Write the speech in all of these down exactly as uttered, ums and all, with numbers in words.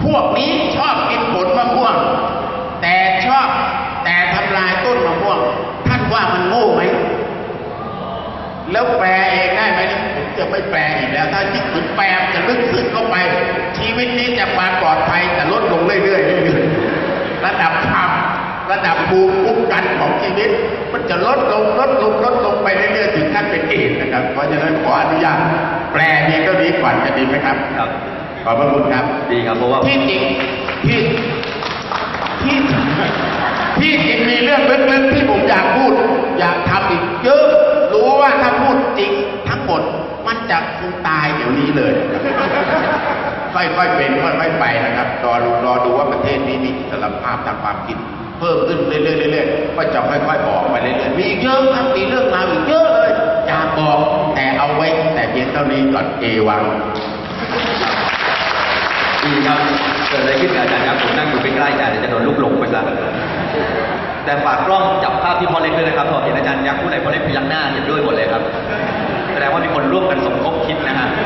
พวกนี้ชอบกินผลมะม่วงแต่ชอบแต่ทำลายต้นมะม่วงท่านว่ามันโง่ไหมแล้วแปลเองได้ไหมผมจะไม่แปลอีกแล้วถ้าคิดถึงแปลจะลึกซึ้งเข้าไปชีวิตนี้จะความปลอดภัยจะลดลงเรื่อยๆระดับธรรมระดับภูมิคุ้มกันของชีวิตมันจะลดลงลดลงลดลงไปเรื่อยๆถึงขั้นเป็นเอดนะครับเพราะฉะนั้นขออนุญาตแปลนี้ก็ดีกว่าจะดีไหมครับครับขอบพระคุณครับดีครับเพราะว่าที่จริงที่ที่ที่จริงมีเรื่องลึกๆที่ผมอยากพูดอยากทำอีกเยอะรู้ว่าถ้าพูดจริงทั้งหมดมันจะคงตายเดี๋ยวนี้เลยค่อยๆเป็นค่อยๆไปนะครับรอรอดูว่าประเทศนี้มีอิสรภาพทางความคิดเพิ่มขึ้นเรื่อยๆก็จะค่อยๆออกไปเรื่อยๆมีอีกเยอะครับมีเรื่องราวอีกเยอะเลยอยากบอกแต่เอาไว้แต่เพียงเท่านี้ก่อนเอวังดีครับเกิดอะไรขึ้นกับอาจารย์ครับผมนั่งอยู่ใกล้ๆอาจารย์จะโดนลูกหลงไปซะแต่ฝากกล้องจับภาพที่พ่อเล็กด้วยนะครับพอเห็นอาจารย์ยักษ์พูดอะไรพ่อเล็กพยักหน้าเห็นด้วยหมดเลยครับแสดงว่ามีคนร่วมกันสมคบคิดนะฮะ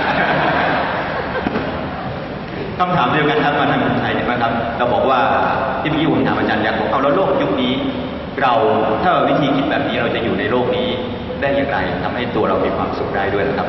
คำถามเดียวกันครับมาทางคนไทยนะครับเราบอกว่าที่เมื่อกี้ผมถามอาจารย์ยักษ์บอกเอาแล้วโลกยุคนี้เราถ้าวิธีคิดแบบนี้เราจะอยู่ในโลกนี้ได้อย่างไรทำให้ตัวเรามีความสุขได้ด้วยนะครับ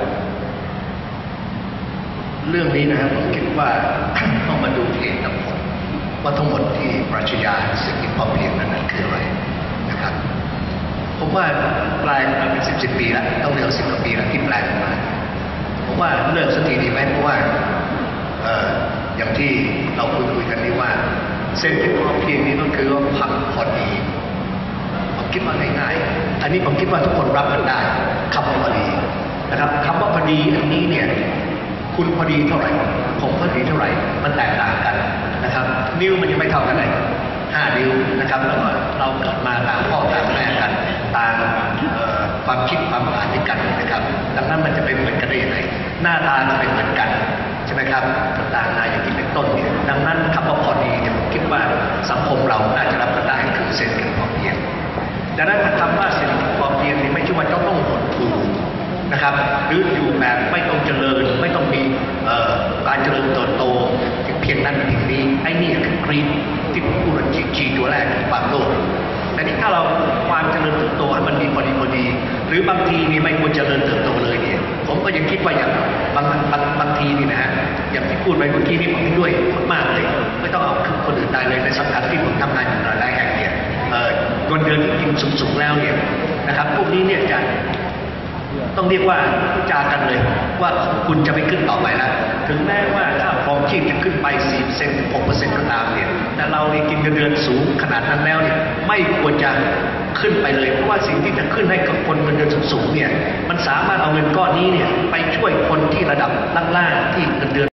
เรื่องนี้นะครับผมคิดว่าต้องมาดูเหตุและผลว่าทั้งหมดที่ปรัชญาเศรษฐกิจพอเพียงนั้นคืออะไรนะครับผมว่าแปลมาเป็นสิบสิบปีแล้วต้องเรียกสิบกว่าปีแล้วที่แปลมาผมว่าเลิกสักทีดีไหมเพราะว่าเอ่ออย่างที่เราคุยคุยกันนี้ว่าเศรษฐกิจพอเพียงนี้ก็คือว่าพักพอดีผมคิดว่าง่ายๆอันนี้ผมคิดว่าทุกคนรับกันได้คำว่าพอดีนะครับคำว่าพอดีอันนี้เนี่ยคุณพอดีเท่าไหร่ผมพอดีเท่าไหร่มันแตกต่างกันนะครับนิ้วมันยังไม่เท่ากันเลยห้านิ้วนะครับแล้วก็เราเกิดมาต่างพ่อต่างแม่กันต่างความคิดความอ่านด้วยกันนะครับดังนั้นมันจะเป็นเหมือนกันได้ยังไงหน้าตาจะเป็นเหมือนกันใช่ไหมครับต่างๆนาอย่างที่เป็นต้นเนี่ยดังนั้นคำว่าพอดีเนี่ยผมคิดว่าสังคมเราน่าจะรับกันได้คือเศรษฐกิจพอเพียงดังนั้นคำว่าเศรษฐกิจพอเพียงนี่ไม่ใช่ว่าจะต้องหดหู่นะครับหรืออยู่แบบไม่ต้องเจริญไม่ต้องมีการเจริญเติบโตเพียงนั้นเพียงนี้ไอ้นี่คือกรีนที่ผมพูดจีจีตัวแรกของความโลภแต่นี่ถ้าเราความเจริญเติบโตให้มันมีพอดีพอดีหรือบางทีนี่ไม่ควรเจริญเติบโตเลยเนี่ยผมก็ยังคิดว่าอย่างบางบางบางทีนี่นะฮะอย่างที่พูดไปเมื่อกี้นี่ผมไม่ด้วยมากเลยไม่ต้องเอาคือคนอื่นได้เลยในสังกัดที่ผมทำงานอยู่หลายแห่งเนี่ยเงินเดือนที่กินสูงๆแล้วเนี่ยนะครับพวกนี้เนี่ยจะต้องเรียกว่าจากันเลยว่าคุณจะไม่ขึ้นต่อไปแล้วถึงแม้ว่าค่าครองชีพจะขึ้นไป สี่เปอร์เซ็นต์ หกเปอร์เซ็นต์ ก็ตามเนี่ยแต่เราเนี่ยกินเงินเดือนสูงขนาดนั้นแล้วเนี่ยไม่ควรจะขึ้นไปเลยเพราะว่าสิ่งที่จะขึ้นให้กับคนเงินเดือนสูงๆเนี่ยมันสามารถเอาเงินก้อนนี้เนี่ยไปช่วยคนที่ระดับล่างๆที่เงินเดือน